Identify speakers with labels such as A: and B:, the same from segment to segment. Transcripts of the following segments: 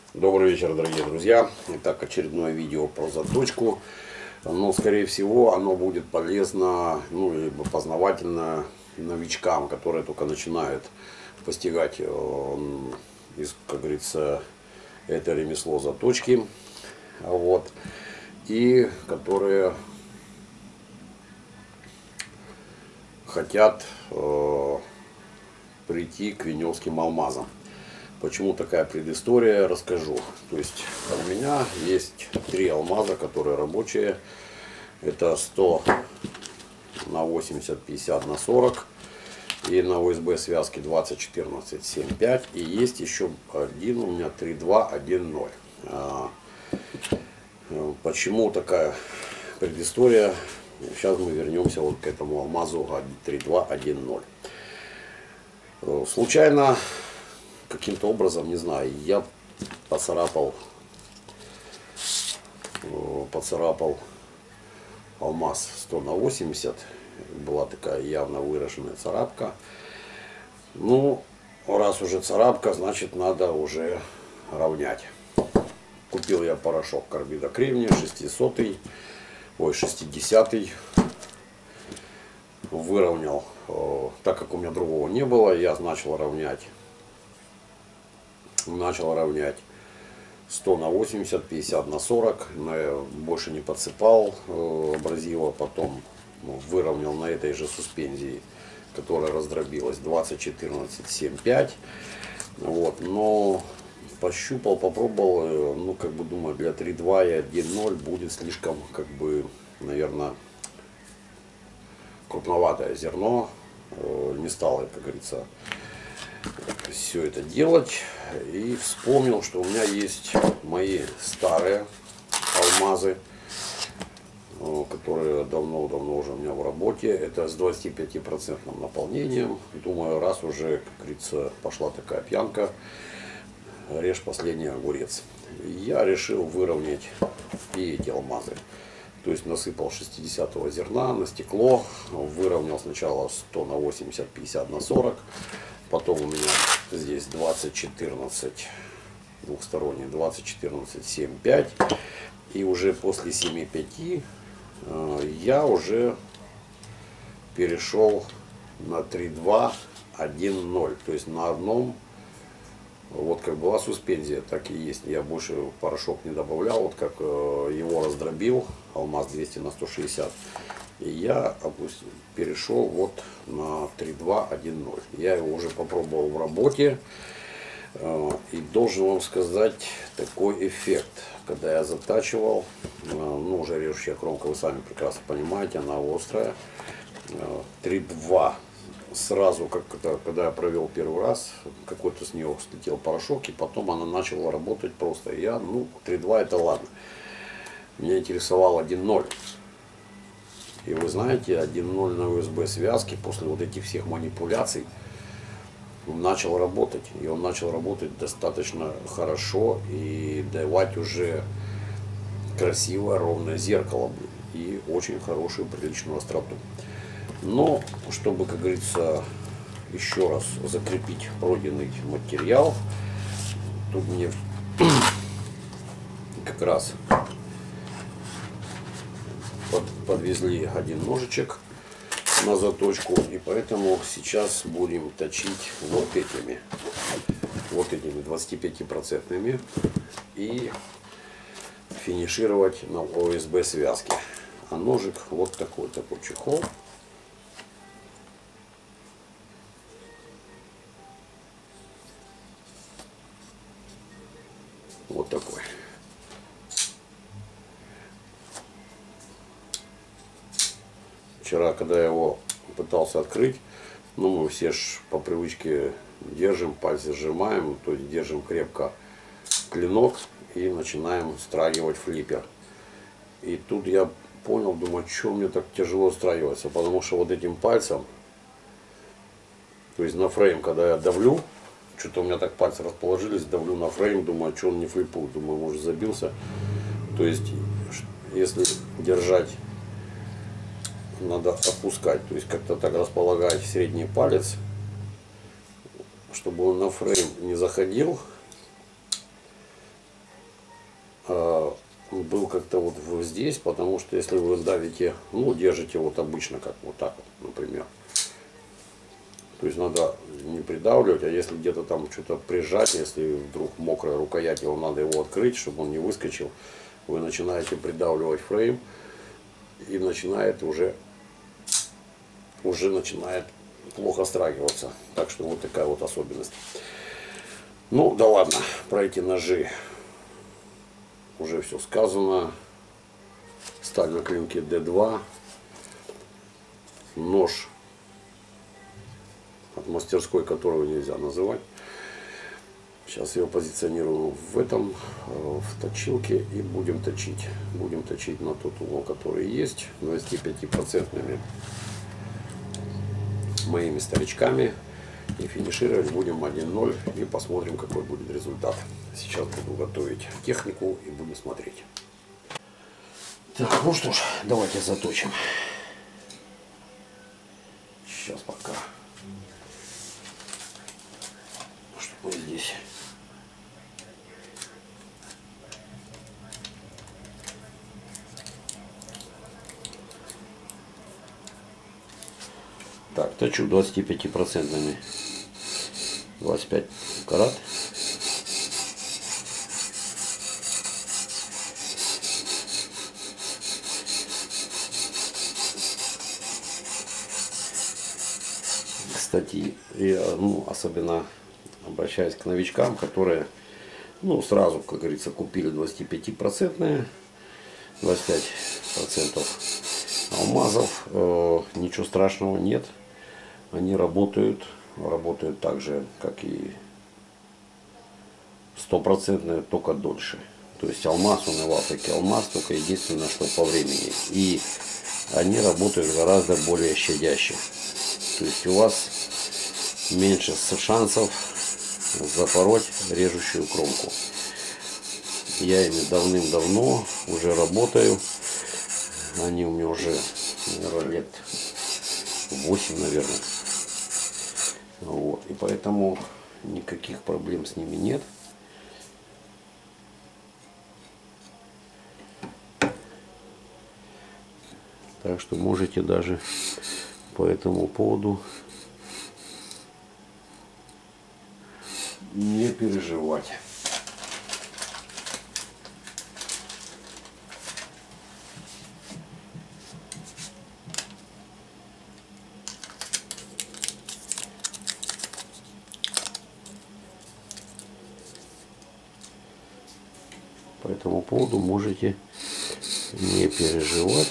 A: Добрый вечер, дорогие друзья. Итак, очередное видео про заточку. Но, скорее всего, оно будет полезно, либо познавательно новичкам, которые только начинают постигать, как говорится, это ремесло заточки. Вот. И которые хотят прийти к веневским алмазам. Почему такая предыстория, расскажу. То есть у меня есть 3 алмаза, которые рабочие. Это 100 на 80, 50 на 40. И на ОСБ связке 20, 14, 7, 5. И есть еще один у меня 3.2, 1.0. Почему такая предыстория? Сейчас мы вернемся вот к этому алмазу 3.2, 1.0. Случайно, каким-то образом, не знаю, я поцарапал алмаз 100 на 80. Была такая явно выраженная царапка. Ну, раз уже царапка, значит надо уже равнять. Купил я порошок карбида кремния 60. Выровнял. Так как у меня другого не было, я начал равнять 100 на 80, 50 на 40. Но я больше не подсыпал абразива. Потом выровнял на этой же суспензии, которая раздробилась, 20, 14, 7, 5. Вот. Но пощупал, попробовал. Ну, как бы думаю, для 3.2 и 1.0 будет слишком, как бы, наверное, крупноватое зерно. Не стал, как говорится, все это делать. И вспомнил, что у меня есть мои старые алмазы, которые давно-давно уже у меня в работе. Это с 25% наполнением. Думаю, раз уже, как говорится, пошла такая пьянка, режь последний огурец. Я решил выровнять и эти алмазы. То есть насыпал 60-го зерна на стекло, выровнял сначала 100 на 80, 50 на 40. Потом у меня здесь 20, 14, двухсторонний, 20, 14, 7, 5. И уже после 7, 5 я уже перешел на 3.2, 1.0. То есть на одном, вот как была суспензия, так и есть. Я больше порошок не добавлял. Вот как его раздробил, алмаз 200 на 160. И я перешел вот на 3.2, 1.0. Я его уже попробовал в работе. И должен вам сказать такой эффект. Когда я затачивал, ну уже режущая кромка, вы сами прекрасно понимаете, она острая. 3.2. Сразу, когда я провел первый раз, какой-то с нее слетел порошок, и потом она начала работать просто. Я, 3.2 это ладно. Меня интересовал 1.0. И вы знаете, 1.0 на USB связке после вот этих всех манипуляций он начал работать. И он начал работать достаточно хорошо и давать уже красивое ровное зеркало и очень хорошую приличную остроту. Но чтобы, как говорится, еще раз закрепить пройденный материал, тут мне как раз подвезли один ножичек на заточку, и поэтому сейчас будем точить вот этими 25% и финишировать на ОСБ связке. А ножик вот такой чехол. Вот такой. Вчера, когда я его пытался открыть, мы все ж по привычке держим, пальцы сжимаем, то есть держим крепко клинок и начинаем страгивать флиппер. И тут я понял, думаю, что мне так тяжело страгиваться, потому что вот этим пальцем, то есть на фрейм, когда я давлю, что-то у меня так пальцы расположились, давлю на фрейм, думаю, что он не флипует, думаю, может забился. То есть, если держать, надо опускать, то есть как-то так располагать средний палец, чтобы он на фрейм не заходил. был как-то вот здесь, потому что если вы давите, ну, держите вот обычно, как вот так вот, например. То есть надо не придавливать, а если где-то там что-то прижать, если вдруг мокрая рукоять, его надо его открыть, чтобы он не выскочил. Вы начинаете придавливать фрейм, и начинает уже начинает плохо страгиваться. Так что вот такая вот особенность. Ну да ладно, про эти ножи уже все сказано. Сталь на клинке D2. Нож от мастерской, которого нельзя называть. Сейчас его позиционирую в точилке и будем точить. Будем точить на тот угол, который есть, 25% моими старичками. И финишировать будем 1-0 и посмотрим, какой будет результат. Сейчас буду готовить технику и будем смотреть. Так, ну что ж, давайте заточим. Сейчас пока. Чтобы здесь. Так, точу 25%. 25 карат. Кстати, я, особенно обращаюсь к новичкам, которые, сразу, как говорится, купили 25%, 25% алмазов. Ничего страшного нет. Они работают так же, как и 100%, только дольше. То есть алмаз, он и в Африке алмаз, только единственное, что по времени. И они работают гораздо более щадяще. То есть у вас меньше шансов запороть режущую кромку. Я ими давным-давно уже работаю. Они у меня уже, наверное, лет 8, наверное. Вот. И поэтому никаких проблем с ними нет. Так что можете даже по этому поводу не переживать. По этому поводу можете не переживать.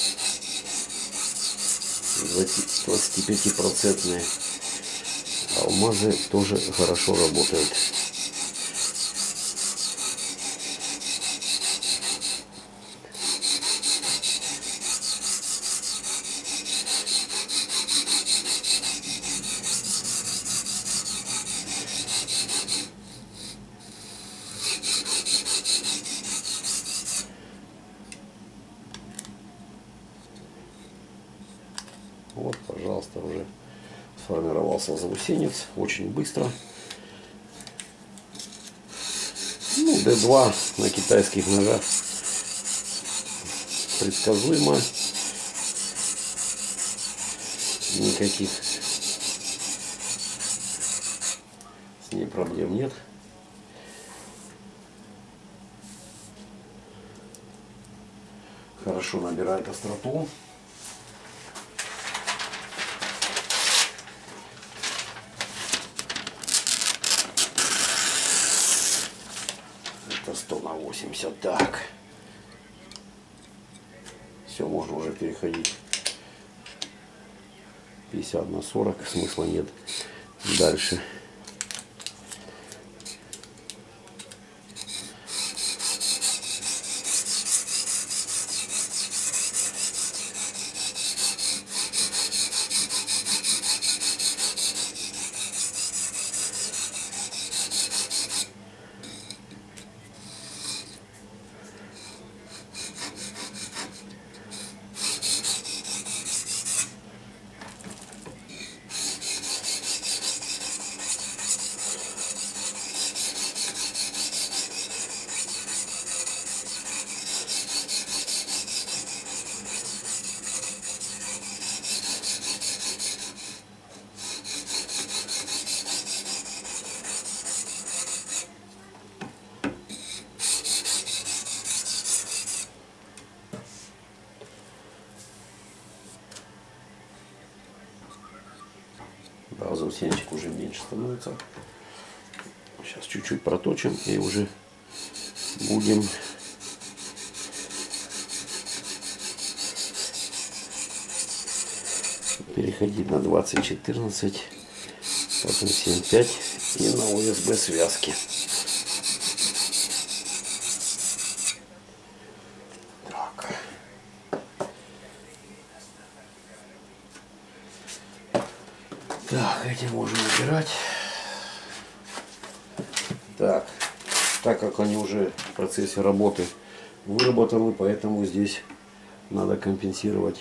A: 25% алмазы тоже хорошо работают. Вот, пожалуйста, уже сформировался заусенец очень быстро. D2 на китайских ножах предсказуемо. Никаких с ней проблем нет. Хорошо набирает остроту. Это 100 на 80. Так. Все, можно уже переходить. 50 на 40. Смысла нет дальше. заусенчик уже меньше становится. Сейчас чуть-чуть проточим и уже будем переходить на 2014, потом 7.5 и на USB связки. Так. Так, эти можем убирать. Так, так как они уже в процессе работы выработаны, поэтому здесь надо компенсировать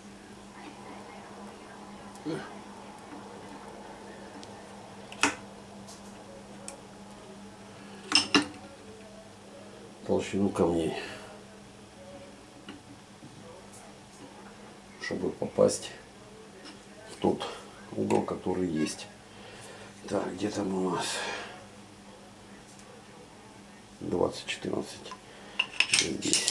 A: толщину камней, чтобы попасть в тот угол, который есть. Так, где там у нас 2014 здесь.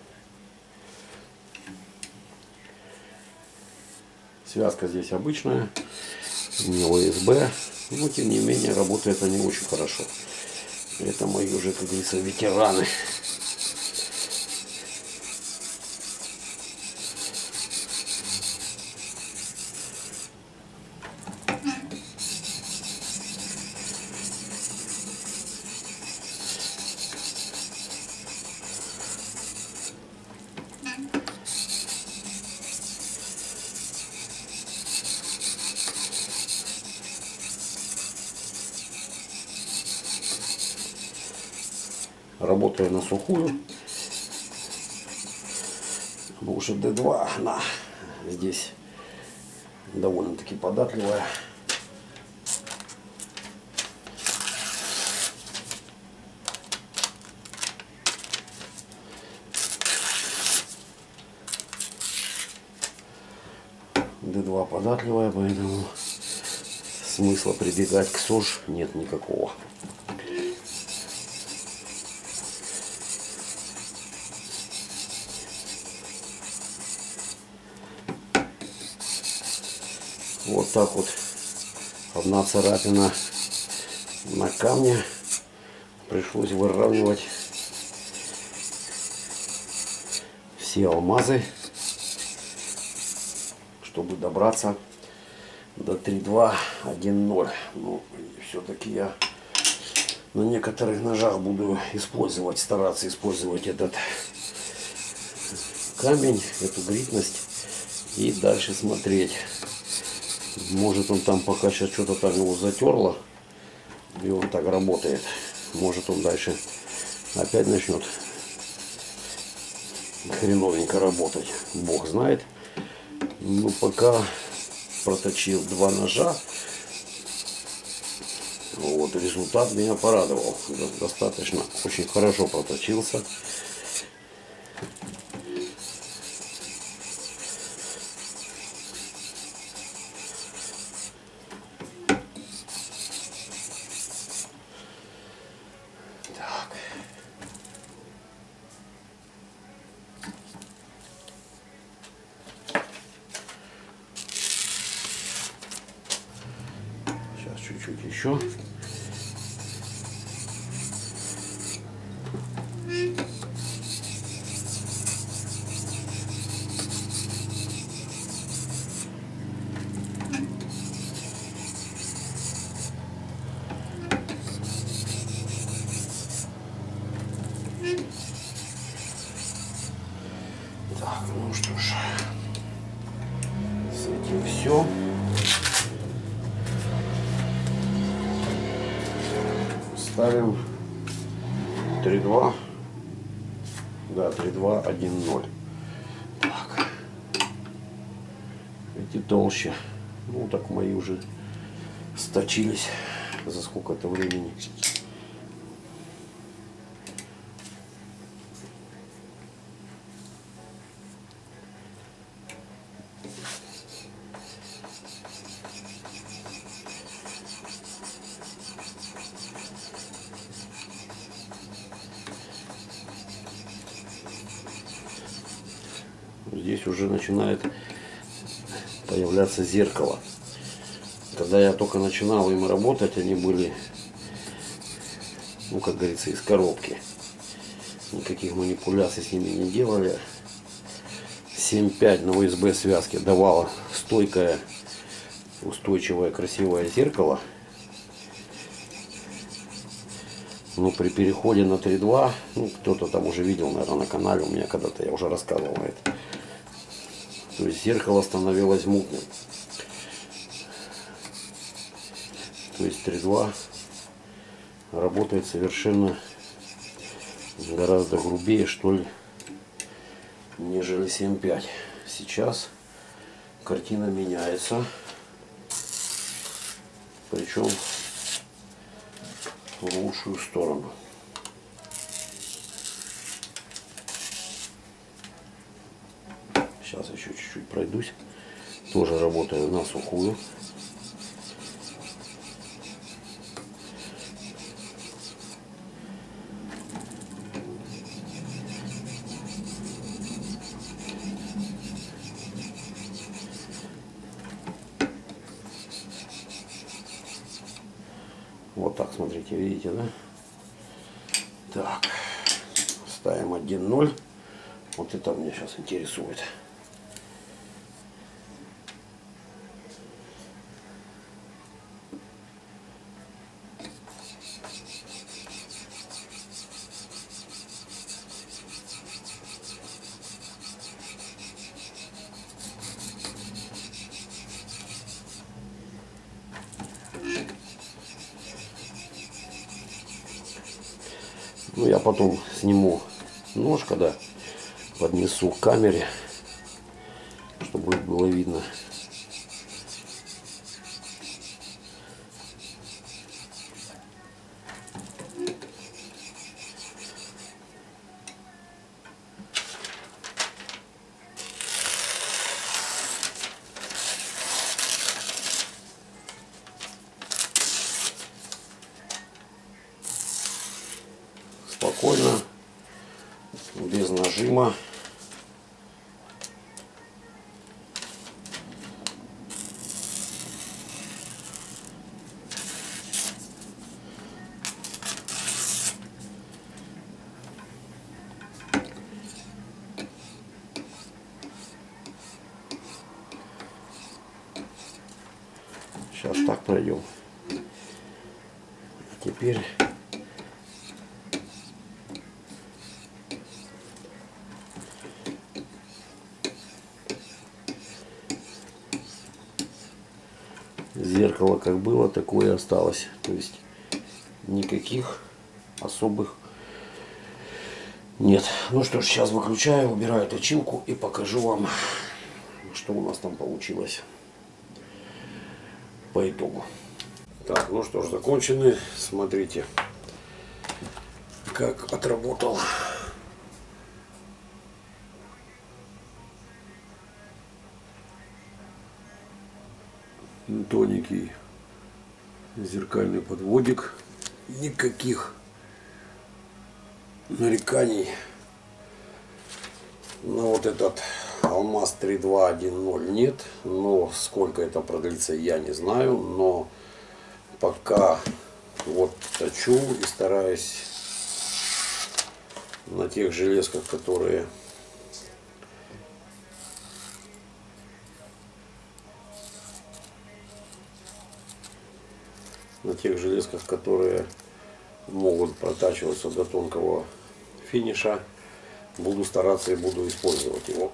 A: Связка здесь обычная, не ОСБ, но тем не менее работает они очень хорошо. Это мои уже, как говорится, ветераны. Работаю на сухую, потому что D2 она здесь довольно-таки податливая. D2 податливая, поэтому смысла прибегать к СОЖ нет никакого. Вот так вот одна царапина на камне, пришлось выравнивать все алмазы, чтобы добраться до 3.2.1.0. Но все-таки я на некоторых ножах буду стараться использовать этот камень, эту гритность, и дальше смотреть. Может, он там пока сейчас что-то там его затерло, и он так работает. Может, он дальше опять начнет хреновенько работать. Бог знает. Ну, пока проточил 2 ножа, вот результат меня порадовал. Достаточно, очень хорошо проточился. Чуть-чуть еще. Так, ну что ж, с этим все. Ставим 3.2, да, 3.2.1.0. Так, эти толще, ну так мои уже сточились за сколько-то времени. Здесь уже начинает появляться зеркало. Когда я только начинал им работать, они были, ну, как говорится, из коробки. Никаких манипуляций с ними не делали. 7.5 на USB связке давало стойкое, устойчивое, красивое зеркало. Но при переходе на 3.2, ну, кто-то там уже видел, наверное, на канале у меня когда-то, я уже рассказывал это. То есть зеркало становилось мутным. То есть 3.2 работает совершенно гораздо грубее, что ли, нежели 7.5. Сейчас картина меняется. Причем в лучшую сторону. Сейчас еще чуть-чуть пройдусь. Тоже работаю на сухую. Вот так, смотрите, видите, да? Так, ставим 1.0. Вот это меня сейчас интересует. Ну, я потом сниму нож, когда поднесу к камере, чтобы было видно. Спокойно, без нажима. Сейчас так пройдем. Теперь зеркало как было, такое и осталось. То есть никаких особых нет. Ну что ж, сейчас выключаю, убираю точилку и покажу вам, что у нас там получилось по итогу. Так, ну что ж, закончены. Смотрите, как отработал. Тоненький зеркальный подводик. Никаких нареканий на вот этот алмаз 3.2.1.0 нет. Но сколько это продлится, я не знаю. Но пока вот точу и стараюсь на тех железках, которые могут протачиваться до тонкого финиша, буду стараться и буду использовать его.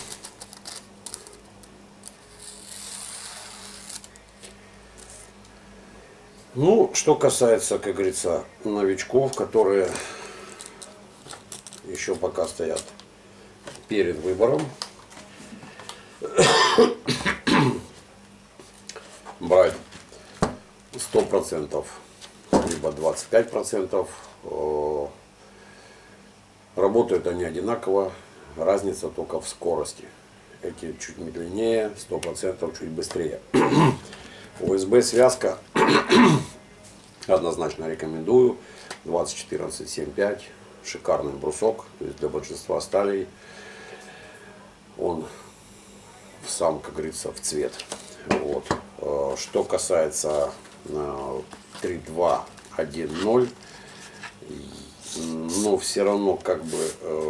A: Ну, что касается, как говорится, новичков, которые еще пока стоят перед выбором, брать 100%, либо 25%. Работают они одинаково, разница только в скорости. Эти чуть медленнее, 100% чуть быстрее. USB связка однозначно рекомендую. 2014-7.5, шикарный брусок, то есть для большинства сталей он сам, как говорится, в цвет. Вот. Что касается 3.2.1.0, но все равно как бы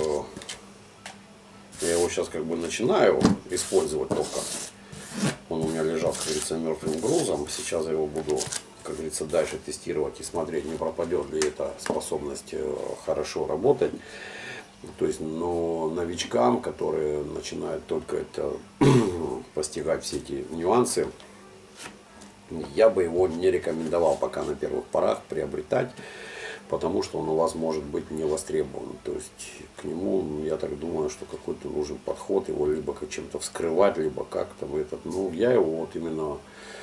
A: я его сейчас как бы начинаю использовать только. Он у меня лежал, как говорится, мертвым грузом. Сейчас я его буду, как говорится, дальше тестировать и смотреть, не пропадет ли эта способность хорошо работать. То есть, но новичкам, которые начинают только это постигать все эти нюансы, я бы его не рекомендовал пока на первых порах приобретать, потому что он у вас может быть не востребован. То есть к нему, я так думаю, что какой-то нужен подход, его либо как чем-то вскрывать, либо как-то этот. Ну, я его вот именно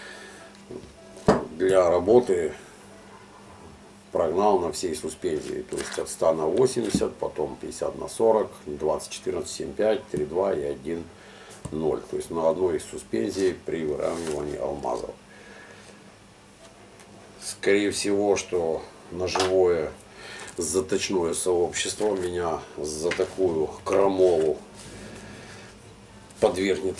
A: для работы прогнал на всей суспензии. То есть от 100 на 80, потом 50 на 40, 20, 14, 7,5, 3,2 и 1,0. То есть на одной из суспензий при выравнивании алмазов. Скорее всего, что ножевое заточное сообщество меня за такую крамолу подвергнет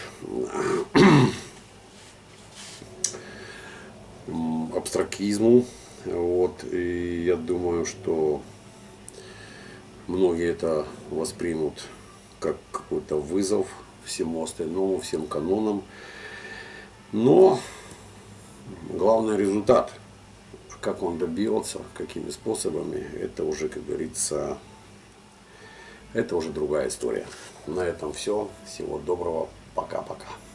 A: абстракизму. Вот, и я думаю, что многие это воспримут как какой-то вызов всему остальному, всем канонам. Но главный результат, как он добился, какими способами, это уже, как говорится, это уже другая история. На этом все. Всего доброго. Пока-пока.